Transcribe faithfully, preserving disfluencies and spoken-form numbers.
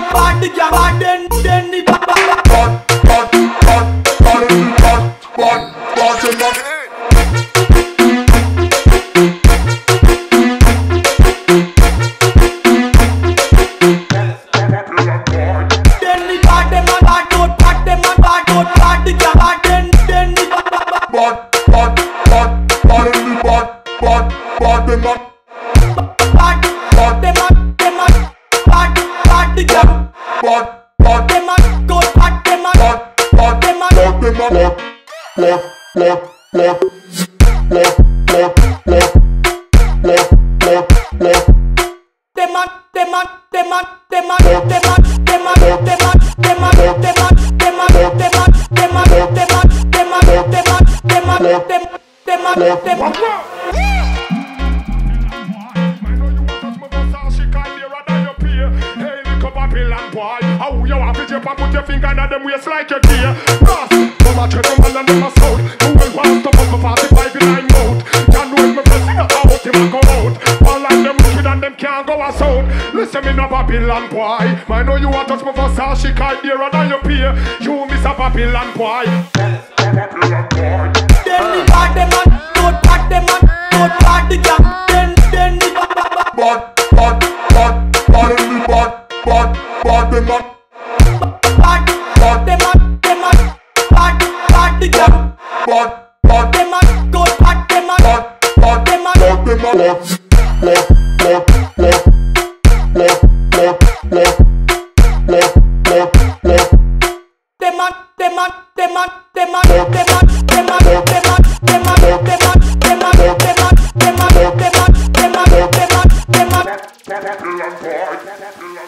bad girl, bad then then the bad bad bad bad bad bad bad bad. Like a deer, Ross, come and check them all and them a sound. You will want to put my forty-five in my mouth. Can't do it, my friend, sing a out, him a go out. All of them wicked and them can't go a sound. Listen me no Babylon boy. I know you want touch me for Sashi, call dearer than your peer. You miss a Babylon boy. Babylon boy. Then the bad them and don't bad them and don't bad the girl. Then then the bad bad bad bad bad bad bad bad them and bad, bad, them a go bad, them a bad, bad, them a bad, them a left, left, left, left, left, left, left, left, left, left. Them a, them a, them a, them a, them a, them a, them a, them a, them a, them a, them a, them a, them a, them a, them a, them a, them a, them a, them a.